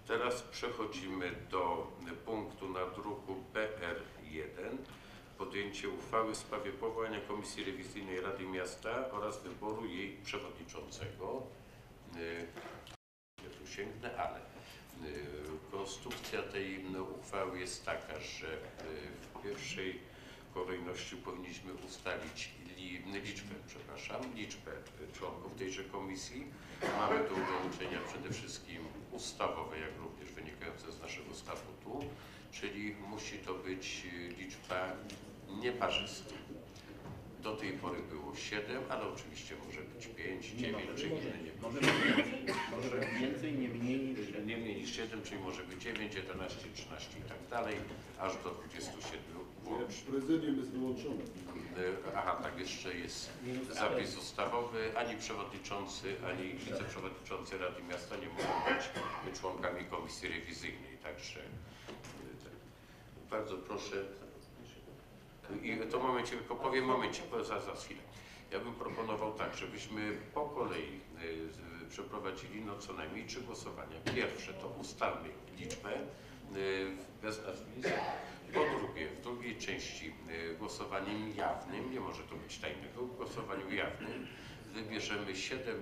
Teraz przechodzimy do punktu na druku PR1. Podjęcie uchwały w sprawie powołania Komisji Rewizyjnej Rady Miasta oraz wyboru jej przewodniczącego. Ja tu sięgnę, ale konstrukcja tej uchwały jest taka, że w pierwszej kolejności powinniśmy ustalić liczbę członków tejże komisji. Mamy tu ograniczenia przede wszystkim ustawowe, jak również wynikające z naszego statutu, czyli musi to być liczba nieparzysta. Do tej pory było 7, ale oczywiście może być 5, 9 czy inne. Może być więcej, nie mniej niż 7. Nie mniej niż 7, czyli może być 9, 11, 13 i tak dalej, aż do 27 włącznie. Prezydium jest wyłączone. Aha, tak, jeszcze jest zapis ustawowy. Ani przewodniczący, ani wiceprzewodniczący Rady Miasta nie mogą być członkami komisji rewizyjnej. Także bardzo proszę. I to momencie, tylko powiem za chwilę. Ja bym proponował tak, żebyśmy po kolei przeprowadzili co najmniej 3 głosowania. Pierwsze to ustalmy liczbę bez nazwisk. Po drugie, w drugiej części głosowaniem jawnym, nie może to być tajnego, w głosowaniu jawnym wybierzemy 7,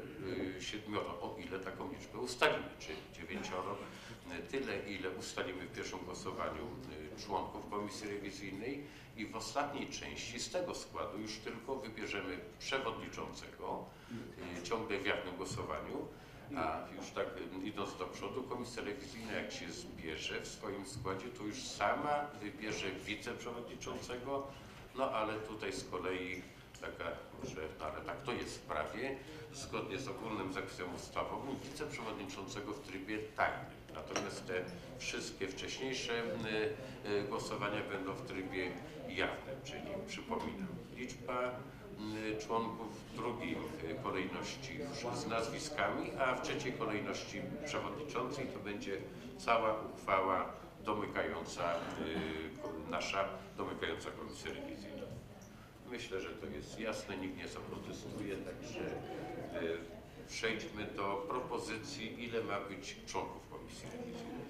o ile taką liczbę ustalimy, czy 9, tyle ile ustalimy w pierwszym głosowaniu członków komisji rewizyjnej i w ostatniej części z tego składu już tylko wybierzemy przewodniczącego, ciągle w jawnym głosowaniu. A już tak idąc do przodu, komisja rewizyjna jak się zbierze w swoim składzie, to już sama wybierze wiceprzewodniczącego, no ale tutaj z kolei taka, że ale tak to jest w prawie, zgodnie z ogólnym zapisem ustawowym, wiceprzewodniczącego w trybie tajnym. Natomiast te wszystkie wcześniejsze głosowania będą w trybie jawnym, czyli przypominam, liczba członków w drugiej kolejności z nazwiskami, a w trzeciej kolejności przewodniczącej to będzie cała uchwała domykająca domykająca komisję rewizyjną. Myślę, że to jest jasne, nikt nie zaprotestuje, także przejdźmy do propozycji, ile ma być członków komisji rewizyjnej.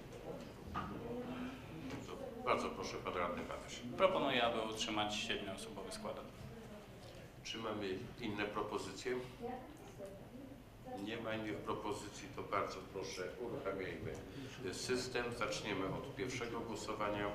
Bardzo proszę, pan radny Banaś. Proponuję, aby utrzymać 7-osobowy skład. Czy mamy inne propozycje? Nie ma innych propozycji, to bardzo proszę, uruchamiajmy system. Zaczniemy od pierwszego głosowania.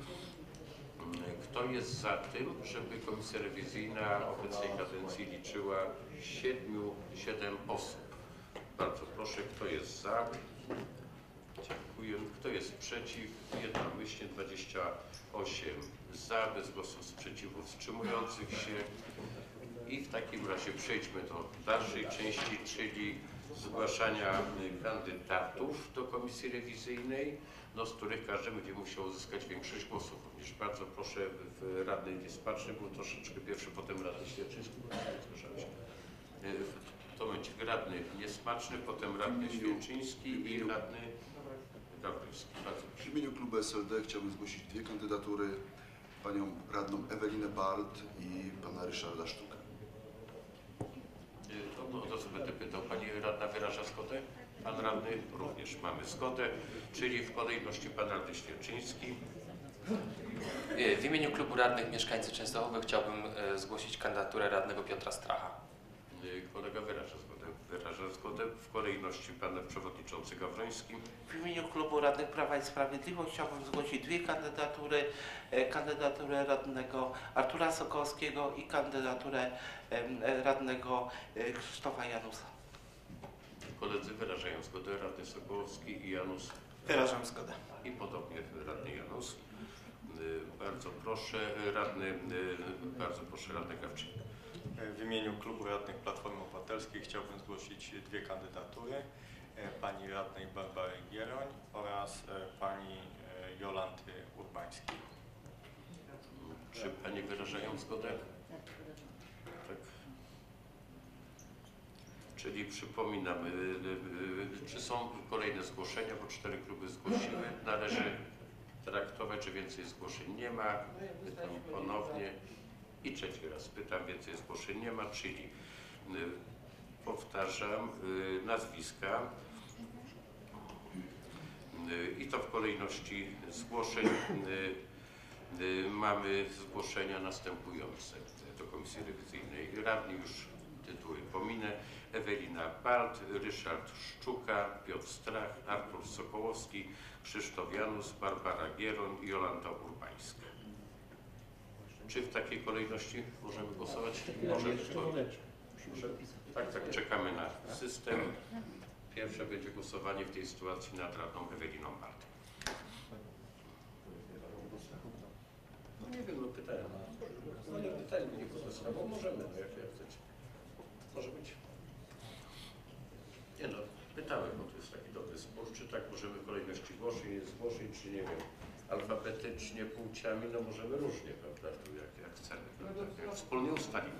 Kto jest za tym, żeby komisja rewizyjna obecnej kadencji liczyła 7 osób? Bardzo proszę, kto jest za? Dziękuję. Kto jest przeciw? Jednomyślnie 28 za, bez głosów sprzeciwu, wstrzymujących się. I w takim razie przejdźmy do dalszej części, czyli zgłaszania kandydatów do komisji rewizyjnej, z których każdy będzie musiał uzyskać większość głosów. Również bardzo proszę, radny niesmaczny był troszeczkę pierwszy, potem radny Świerczyński. To będzie radny niesmaczny, potem radny Świerczyński i radny Gawryński. W imieniu klubu SLD chciałbym zgłosić 2 kandydatury. Panią radną Ewelinę Bart i pana Ryszarda Sztukę. To co będę pytał, pani radna wyraża zgodę? Pan radny również mamy zgodę, czyli w kolejności pan radny Świerczyński. W imieniu klubu radnych mieszkańcy Częstochowy chciałbym zgłosić kandydaturę radnego Piotra Stracha. Kolega wyraża zgodę. Wyraża zgodę w kolejności pan przewodniczący Gawroński. W imieniu klubu radnych Prawa i Sprawiedliwość chciałbym zgłosić 2 kandydatury. Kandydaturę radnego Artura Sokolskiego i kandydaturę radnego Krzysztofa Janusa. Koledzy wyrażają zgodę, radny Sokołowski i Janus. Wyrażam zgodę. I podobnie radny Janus. Bardzo proszę radny Gawczyk. W imieniu klubu radnych Platformy Obywatelskiej chciałbym zgłosić 2 kandydatury. Pani radnej Barbary Gieroń oraz pani Jolanty Urbańskiej. Czy panie wyrażają zgodę? Tak. Czyli przypominam, czy są kolejne zgłoszenia, bo 4 kluby zgłosiły. Należy traktować, że więcej zgłoszeń nie ma. Pytam ponownie i trzeci raz pytam, więcej zgłoszeń nie ma, czyli powtarzam nazwiska to w kolejności zgłoszeń mamy zgłoszenia następujące do Komisji Rewizyjnej. Radni już tytuły pominę. Ewelina Balt, Ryszard Szczuka, Piotr Strach, Artur Sokołowski, Krzysztof Janus, Barbara Gieroń i Jolanta Urbańska. Czy w takiej kolejności możemy głosować? Możemy. Tak, czekamy na system. Pierwsze będzie głosowanie w tej sytuacji nad radną Eweliną Balt. No nie wiem, no pytałem. No nie pytałem, nie protestował, możemy, no jak chcecie. Może być. Nie no, pytałem, bo to jest taki dobry spór, czy tak możemy w kolejności zgłoszeń, czy nie wiem, alfabetycznie, płciami, no możemy różnie, prawda, tu jak chcemy, prawda, jak wspólnie ustalimy.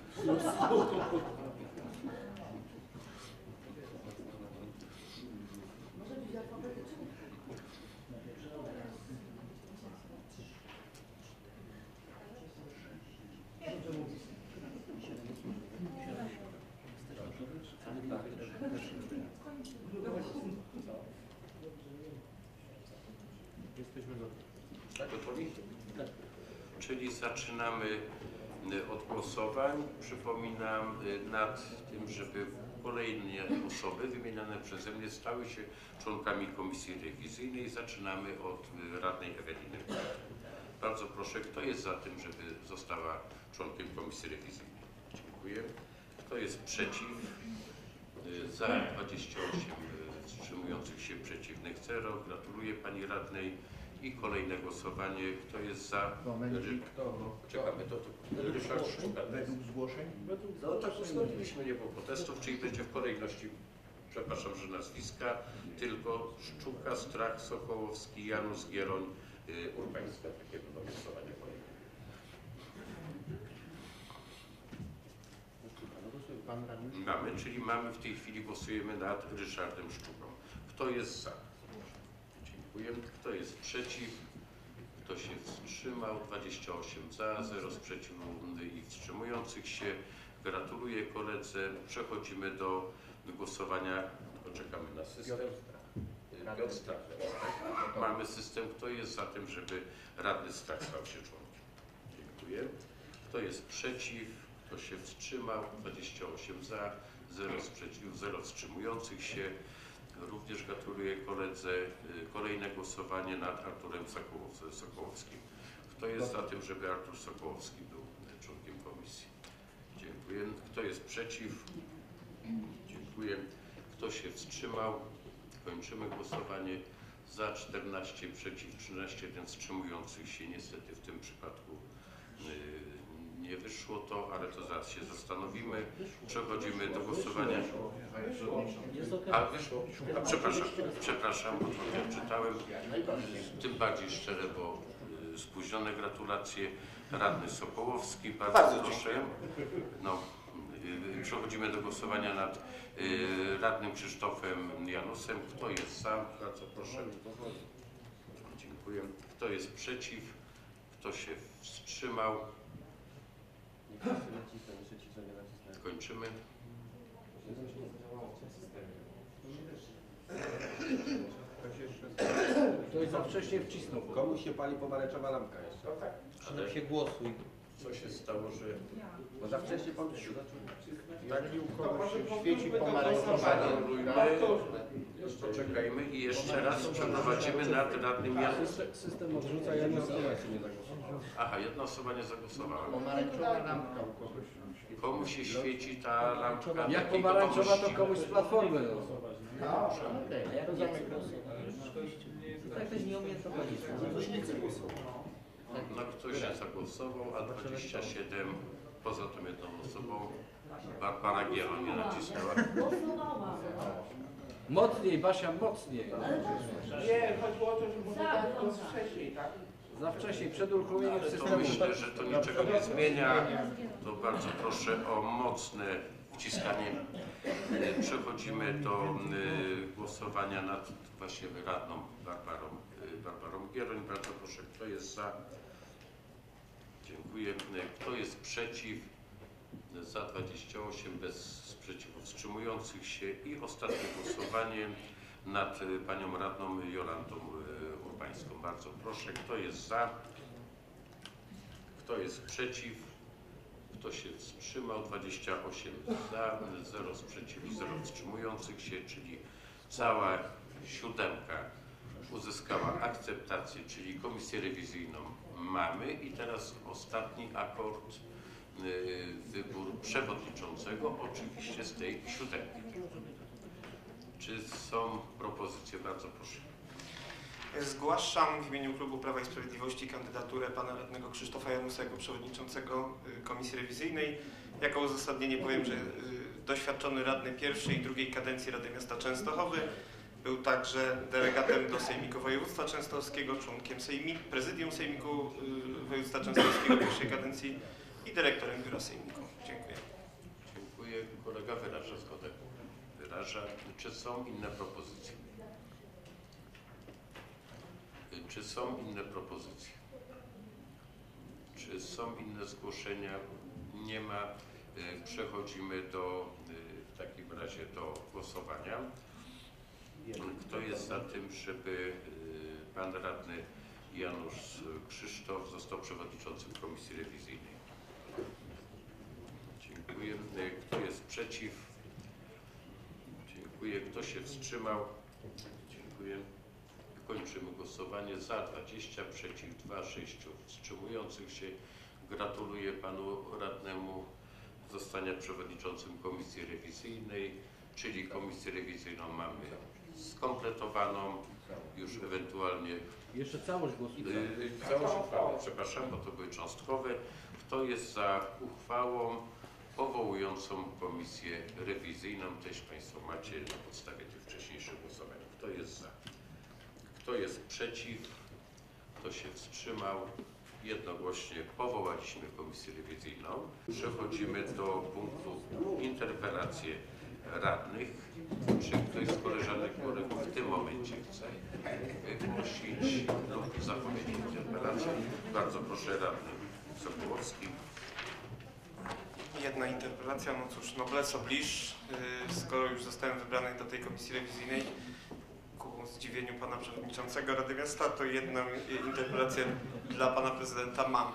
Tak, gotowi? Czyli zaczynamy od głosowań. Przypominam nad tym, żeby kolejne osoby wymieniane przeze mnie stały się członkami Komisji Rewizyjnej. Zaczynamy od radnej Eweliny. Bardzo proszę, kto jest za tym, żeby została członkiem Komisji Rewizyjnej? Dziękuję. Kto jest przeciw? Za 28, wstrzymujących się, przeciwnych 0. Gratuluję pani radnej. I kolejne głosowanie. Kto jest za? Czekamy. Ryszard Szczuka. Według zgłoszeń? No tak ustaliliśmy, nie było protestów, czyli będzie w kolejności, przepraszam, że nazwiska, tylko Szczuka, Strach, Sokołowski, Janus, Gieroń, Urbańska. Takie będą głosowania kolejne. Mamy, czyli mamy w tej chwili, głosujemy nad Ryszardem Szczuką. Kto jest za? Dziękuję. Kto jest przeciw? Kto się wstrzymał? 28 za, 0 sprzeciwu i wstrzymujących się. Gratuluję koledze. Przechodzimy do głosowania. Poczekamy na system. Piotr Strach. Tak? Mamy system. Kto jest za tym, żeby radny Strach stał się członkiem? Dziękuję. Kto jest przeciw? Kto się wstrzymał? 28 za, 0 sprzeciwu, 0 wstrzymujących się. Również gratuluję koledze. Kolejne głosowanie nad Arturem Sokołowskim. Kto jest za tym, żeby Artur Sokołowski był członkiem komisji? Dziękuję. Kto jest przeciw? Dziękuję. Kto się wstrzymał? Kończymy głosowanie. Za 14, przeciw 13, 1 wstrzymujących się. Niestety w tym przypadku nie wyszło to, ale to zaraz się zastanowimy. Przechodzimy do głosowania. A wyszło? A przepraszam, bo to nie czytałem. Tym bardziej szczere, bo spóźnione gratulacje. Radny Sokołowski, bardzo proszę. No, przechodzimy do głosowania nad radnym Krzysztofem Janusem. Kto jest za? Bardzo proszę. Dziękuję. Kto jest przeciw? Kto się wstrzymał? Kończymy. Ktoś za wcześnie wcisnął. Komuś się pali pomarańczowa lampka jeszcze. Ale się głosuj. co się stało, że... Bo za wcześnie pan zaczął. Jeżeli u kogoś się świeci pomarańczowa lampka, Poczekajmy i jeszcze raz przeprowadzimy nad radnym Janusem. System odrzuca, ja nie zagłosował. Aha, jedna osoba nie zagłosowała. pomarańczowa lampka u kogoś. Komu się świeci ta lampka? Jak takiej pomarańczowa, to gotowości? komuś z Platformy. Tak też nie umie to chodzić. No ktoś nie zagłosował, a 27 poza tą jedną osobą. Barbara Gieroń nie nacisnęła. Mocniej, Basia, mocniej. Nie, chodziło o to, że może tak było wcześniej, tak? Za wcześnie, przed uruchomieniem Ale to systemu. myślę, że to niczego nie zmienia. To bardzo proszę o mocne wciskanie. Przechodzimy do głosowania nad właśnie radną Barbarą Gieroń. Bardzo proszę, kto jest za? Dziękuję. Kto jest przeciw? Za 28, bez sprzeciwu, wstrzymujących się. I ostatnie głosowanie nad panią radną Jolantą Pańską. Bardzo proszę, kto jest za? Kto jest przeciw? Kto się wstrzymał? 28 za, 0 sprzeciwu, 0 wstrzymujących się, czyli cała siódemka uzyskała akceptację, czyli komisję rewizyjną mamy. I teraz ostatni akord, wybór przewodniczącego, oczywiście z tej siódemki. Czy są propozycje? Bardzo proszę. Zgłaszam w imieniu Klubu Prawa i Sprawiedliwości kandydaturę pana radnego Krzysztofa Janusego, przewodniczącego Komisji Rewizyjnej. Jako uzasadnienie powiem, że doświadczony radny pierwszej i drugiej kadencji Rady Miasta Częstochowy, był także delegatem do Sejmiku Województwa Częstochowskiego, członkiem Prezydium Sejmiku Województwa Częstochowskiego pierwszej kadencji i dyrektorem Biura Sejmiku. Dziękuję. Dziękuję. Kolega wyraża zgodę. Wyraża. Czy są inne propozycje? Czy są inne propozycje? Czy są inne zgłoszenia? Nie ma. Przechodzimy w takim razie do głosowania. Kto jest za tym, żeby pan radny Janusz Krzysztof został przewodniczącym Komisji Rewizyjnej? Dziękuję. Kto jest przeciw? Dziękuję. Kto się wstrzymał? Dziękuję. Kończymy głosowanie. Za 20, przeciw 2, 6 wstrzymujących się. Gratuluję panu radnemu zostania przewodniczącym Komisji Rewizyjnej, czyli Komisję Rewizyjną mamy skompletowaną, już ewentualnie... Jeszcze całość głosujemy. Całość uchwały, przepraszam, bo to były cząstkowe. Kto jest za uchwałą powołującą Komisję Rewizyjną? Też Państwo macie na podstawie tych wcześniejszych głosowań. Kto jest za? Kto jest przeciw? Kto się wstrzymał? Jednogłośnie powołaliśmy Komisję Rewizyjną. Przechodzimy do punktu interpelacje radnych. Czy ktoś z koleżanek w tym momencie chce wygłosić lub zapowiedzieć interpelację? Bardzo proszę, radny Sokołowski. Jedna interpelacja, no cóż, noblesse oblige, skoro już zostałem wybrany do tej Komisji Rewizyjnej, ku zdziwieniu pana przewodniczącego Rady Miasta, to jedną interpelację dla pana prezydenta mam.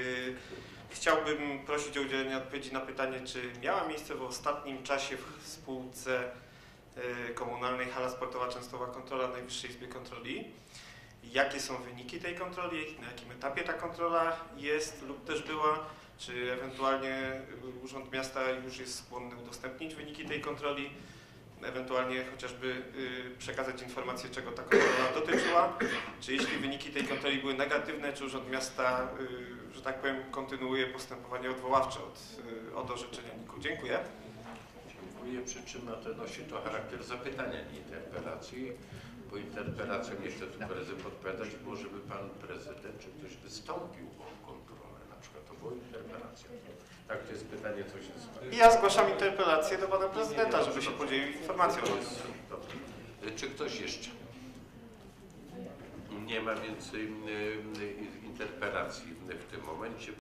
Chciałbym prosić o udzielenie odpowiedzi na pytanie, czy miała miejsce w ostatnim czasie w spółce komunalnej Hala Sportowa Częstochowa kontrola Najwyższej Izby Kontroli? Jakie są wyniki tej kontroli? Na jakim etapie ta kontrola jest lub też była? Czy ewentualnie Urząd Miasta już jest skłonny udostępnić wyniki tej kontroli? Ewentualnie chociażby przekazać informację, czego ta kontrola dotyczyła? Czy jeśli wyniki tej kontroli były negatywne, czy Urząd Miasta, że tak powiem, kontynuuje postępowanie odwoławcze od orzeczenia NIK-u? Dziękuję. Dziękuję. Przy czym to nosi to charakter zapytania, nie interpelacji. Bo interpelacją nie chcę tu prezydent odpowiadać, było, żeby pan prezydent czy ktoś wystąpił o kontrolę. Na przykład to była interpelacja. Tak, to jest pytanie, co się stało. Ja zgłaszam interpelację do pana prezydenta, żeby się podzielił informacją. Czy ktoś jeszcze? Nie ma więcej interpelacji w tym momencie.